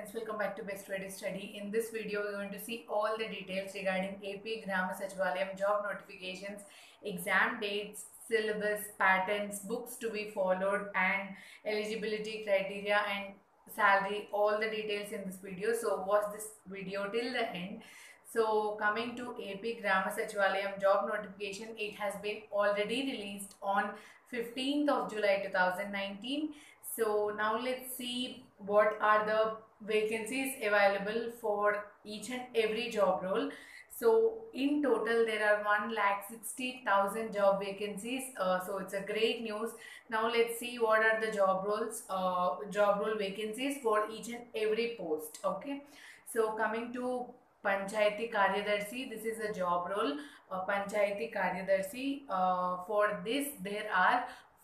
friends, welcome back to Best Way to Study. In this video, we're going to see all the details regarding AP Grama Sachivalayam job notifications, exam dates, syllabus, patterns, books to be followed, and eligibility criteria and salary. All the details in this video. So watch this video till the end. So coming to AP Grama Sachivalayam job notification, it has been already released on 15th of July 2019. So now let's see what are the vacancies available for each and every job role. So in total there are 1,60,000 job vacancies. So it's a great news. Now let's see what are the job role vacancies for each and every post. Okay. So coming to Panchayati Karyadarshi, this is a job role. Panchayati Karyadarshi. For this there are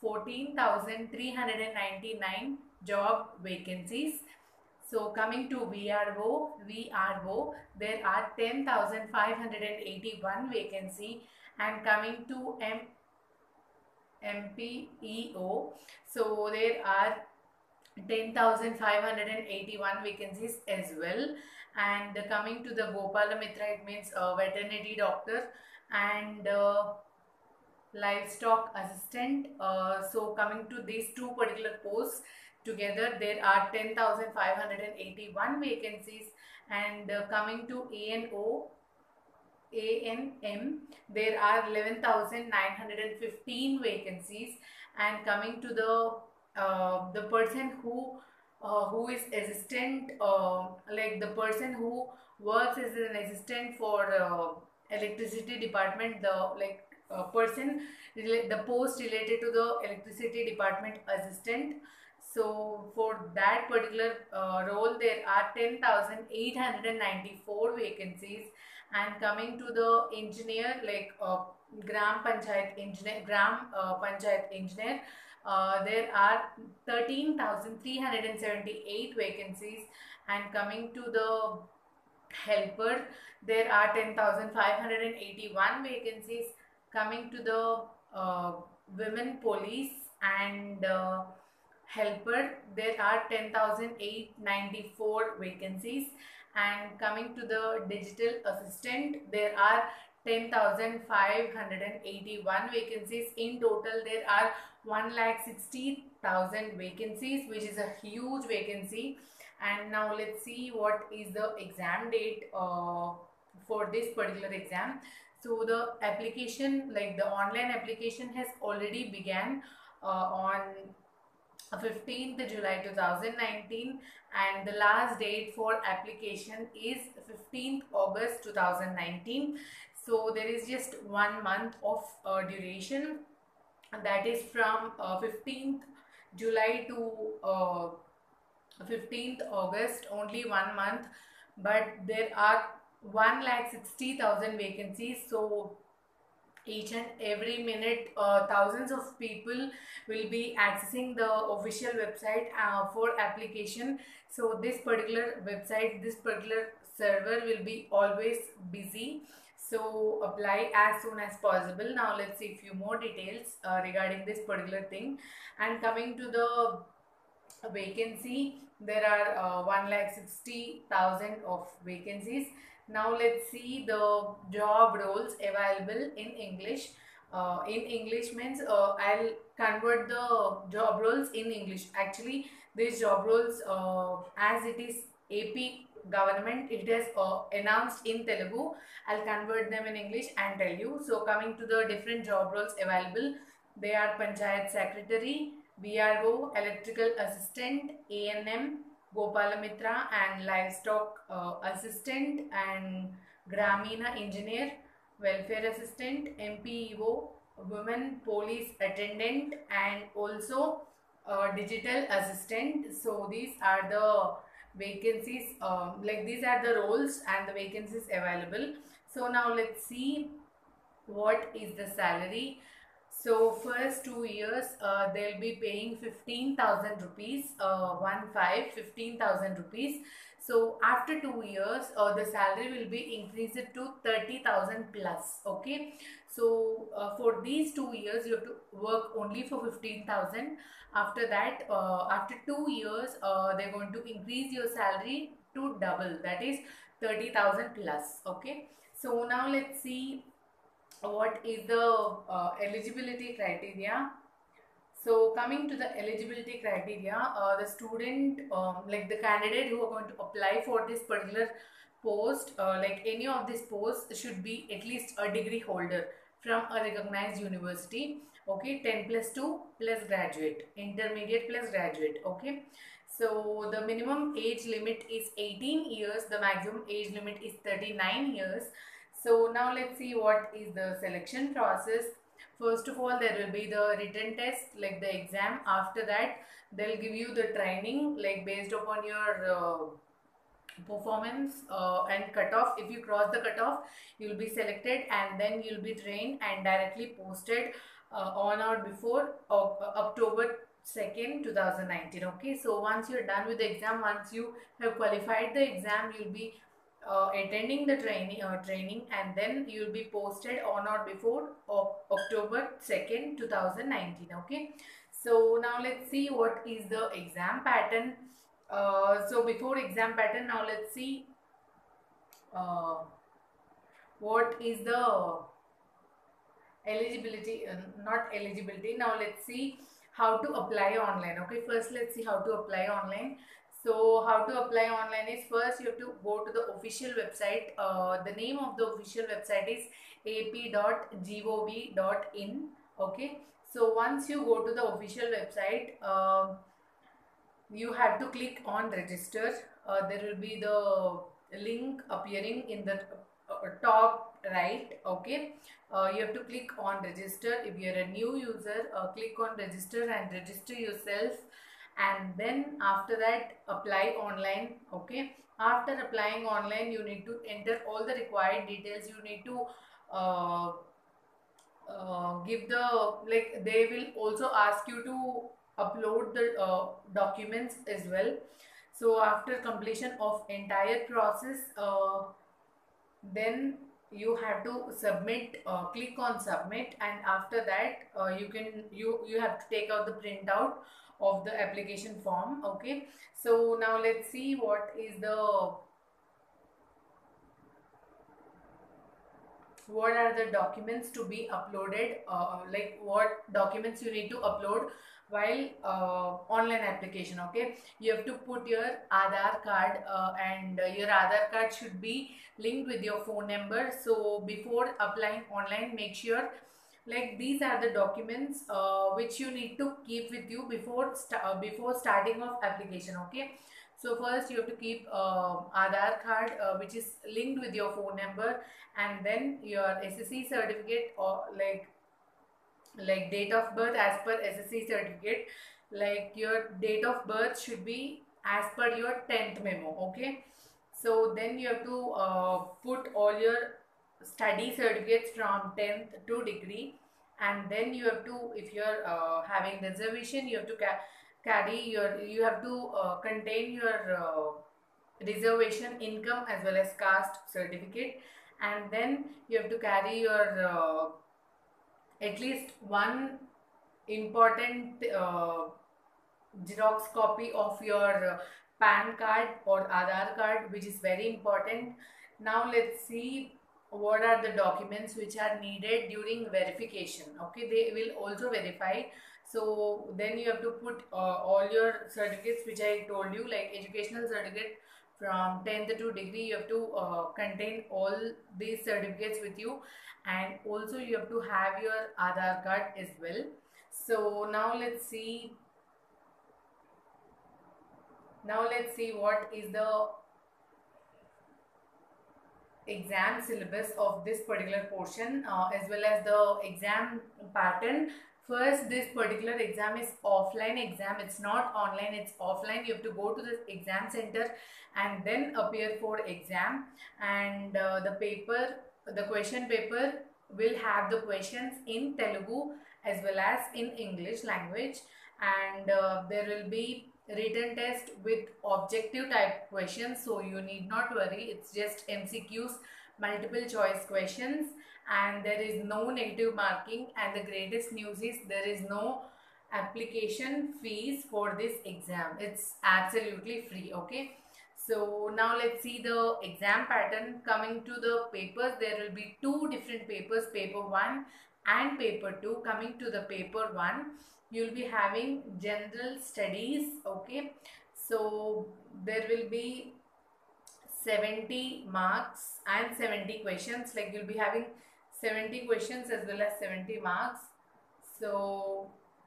14,399 job vacancies. So coming to VRO, there are 10,581 vacancy, and coming to MPEO, so there are 10,581 vacancies as well. And coming to the Gopala Mitra, it means veterinary doctor and livestock assistant. So coming to these two particular posts together, there are 10,581 vacancies. And coming to ANM, there are 11,915 vacancies. And coming to the person who is assistant, like the person who works as an assistant for electricity department, the post related to the electricity department assistant. So for that particular role, there are 10,894 vacancies. And coming to the engineer, like Gram Panchayat engineer, there are 13,378 vacancies. And coming to the helper, there are 10,581 vacancies. Coming to the women police and helper, there are 10,894 vacancies. And coming to the digital assistant, there are 10,581 vacancies. In total, there are 1,60,000 vacancies, which is a huge vacancy. And now let's see what is the exam date for this particular exam. So the application, like the online application, has already began on 15th July 2019, and the last date for application is 15th August 2019. So there is just 1 month of duration, that is from 15th July to 15th August, only 1 month, but there are 1,60,000 vacancies. So each and every minute thousands of people will be accessing the official website for application. So this particular website, this particular server will be always busy. So apply as soon as possible. Now let's see a few more details regarding this particular thing. And coming to the vacancy, there are 1,60,000 of vacancies. Now let's see the job roles available in English. In English means I'll convert the job roles in English. Actually, these job roles, as it is AP government, it has announced in Telugu. I'll convert them in English and tell you. So coming to the different job roles available, they are Panchayat Secretary, VRO, Electrical Assistant, ANM, Gopala Mitra, and Livestock Assistant, and Gramina Engineer, Welfare Assistant, MPEO, Women Police Attendant, and also Digital Assistant. So these are the vacancies, these are the roles and the vacancies available. So now let's see what is the salary. So first 2 years they'll be paying 15,000 rupees, 15,000 rupees. So So after 2 years, the salary will be increased to 30,000 plus. Okay, so for these 2 years, you have to work only for 15,000. After that, after 2 years, they're going to increase your salary to double, that is 30,000 plus. Okay, so now let's see what is the eligibility criteria. So coming to the eligibility criteria, the student, like the candidate who are going to apply for this particular post, like any of these posts, should be at least a degree holder from a recognized university. Okay, 10 plus 2 plus graduate, intermediate plus graduate. Okay, so the minimum age limit is 18 years, the maximum age limit is 39 years. So now let's see what is the selection process. First of all, there will be the written test, like the exam. After that, they'll give you the training, like based upon your performance and cutoff. If you cross the cutoff, you'll be selected, and then you'll be trained and directly posted on or before October 2nd, 2019. Okay, so once you're done with the exam, once you have qualified the exam, you'll be attending the training, and then you'll be posted on or before October 2nd, 2019. Okay, so now let's see what is the exam pattern. So before exam pattern, now let's see uh, what is the eligibility, not eligibility. Now let's see how to apply online. Okay, first let's see how to apply online. So how to apply online is, first you have to go to the official website. The name of the official website is ap.gov.in. Okay, so once you go to the official website, you have to click on register. There will be the link appearing in the top right. Okay, you have to click on register. If you're a new user, click on register and register yourself, and then after that apply online. Okay, after applying online, you need to enter all the required details. You need to uh, give the, like they will also ask you to upload the documents as well. So after completion of entire process, then you have to submit, click on submit, and after that you have to take out the printout of the application form. Okay, so now let's see what are the documents to be uploaded, like what documents you need to upload while online application. Okay, you have to put your Aadhaar card, and your Aadhaar card should be linked with your phone number. So before applying online, make sure, like these are the documents which you need to keep with you before starting of application. Okay, so first you have to keep Aadhaar card, which is linked with your phone number, and then your SSC certificate, or like date of birth as per SSC certificate. Like your date of birth should be as per your 10th memo. Okay, so then you have to put all your study certificates from 10th to degree, and then you have to, if you're having reservation, you have to carry your, you have to contain your reservation income as well as caste certificate, and then you have to carry your at least one important Xerox copy of your PAN card or Aadhaar card, which is very important. Now let's see what are the documents which are needed during verification. Okay, they will also verify. So then you have to put all your certificates which I told you, like educational certificate from 10th to degree. You have to contain all these certificates with you, and also you have to have your Aadhaar card as well. So now let's see what is the exam syllabus of this particular portion, as well as the exam pattern. First, this particular exam is offline exam. It's not online, it's offline. You have to go to the exam center and then appear for exam. And the question paper will have the questions in Telugu as well as in English language. And there will be written test with objective type questions, so you need not worry. It's just MCQs, multiple choice questions, and there is no negative marking. And the greatest news is there is no application fees for this exam. It's absolutely free. Okay, so now let's see the exam pattern. Coming to the papers, there will be two different papers, paper 1 and paper 2. Coming to the paper 1, you'll be having general studies. Okay, so there will be 70 marks and 70 questions, like you'll be having 70 questions as well as 70 marks. So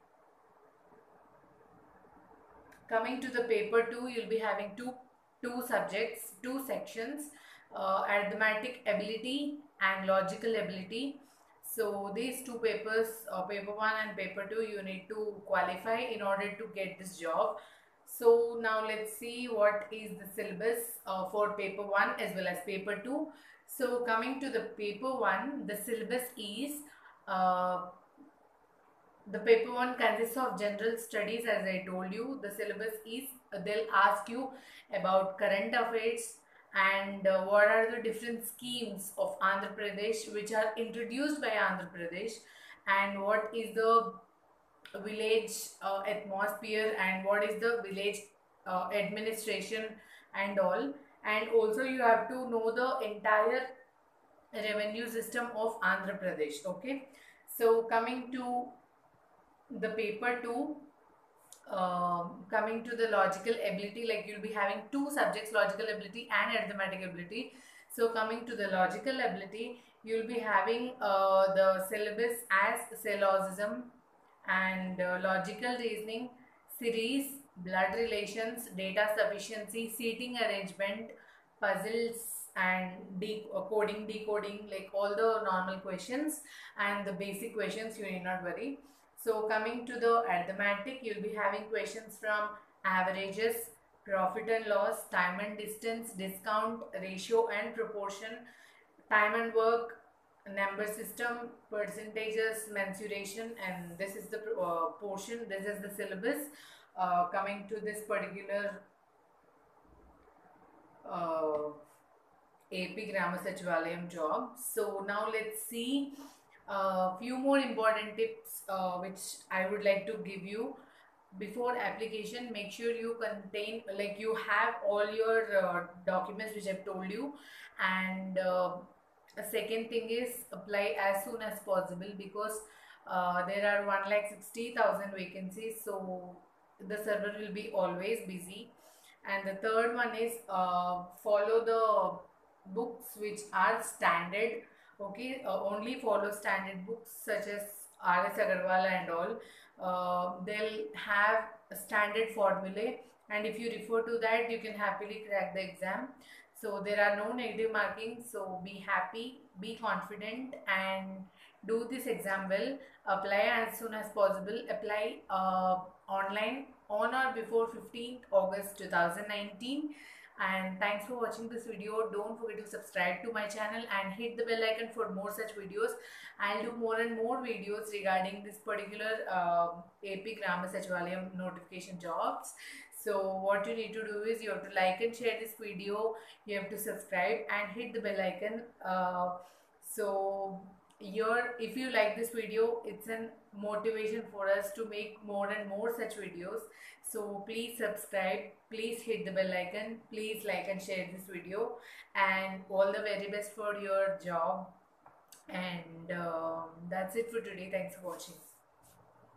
coming to the paper 2, you'll be having two subjects, two sections, arithmetic ability and logical ability. So these two papers, paper 1 and paper 2, you need to qualify in order to get this job. So now let's see what is the syllabus for paper 1 as well as paper 2. So coming to the paper 1, the syllabus is the paper 1 consists of general studies. As I told you, the syllabus is they'll ask you about current affairs and what are the different schemes of Andhra Pradesh which are introduced by Andhra Pradesh, and what is the village atmosphere, and what is the village administration and all. And also you have to know the entire revenue system of Andhra Pradesh. Okay, so coming to the paper 2, coming to the logical ability, like you'll be having two subjects, logical ability and arithmetic ability. So coming to the logical ability, you'll be having the syllabus as syllogism and logical reasoning, series, blood relations, data sufficiency, seating arrangement, puzzles, and coding, decoding, like all the normal questions and the basic questions. You need not worry. So coming to the arithmetic, you'll be having questions from averages, profit and loss, time and distance, discount, ratio and proportion, time and work, number system, percentages, mensuration, and this is the portion, this is the syllabus coming to this particular AP Grama Sachivalayam job. So now let's see a few more important tips which I would like to give you. Before application, make sure you contain, like you have all your documents which I've told you. And a second thing is apply as soon as possible, because there are 1,60,000 vacancies, so the server will be always busy. And the third one is follow the books which are standard. Okay, only follow standard books such as R.S. Agarwal and all. They'll have a standard formulae, and if you refer to that, you can happily crack the exam. So there are no negative marking, so be happy, be confident, and do this exam well. Apply as soon as possible. Apply online on or before 15th August 2019. And thanks for watching this video. Don't forget to subscribe to my channel and hit the bell icon for more such videos. I'll do more and more videos regarding this particular AP Grama Sachivalayam notification jobs. So what you need to do is you have to like and share this video, you have to subscribe and hit the bell icon. So if you like this video, it's a motivation for us to make more and more such videos. So please subscribe, please hit the bell icon, please like and share this video, and all the very best for your job. And that's it for today. Thanks for watching.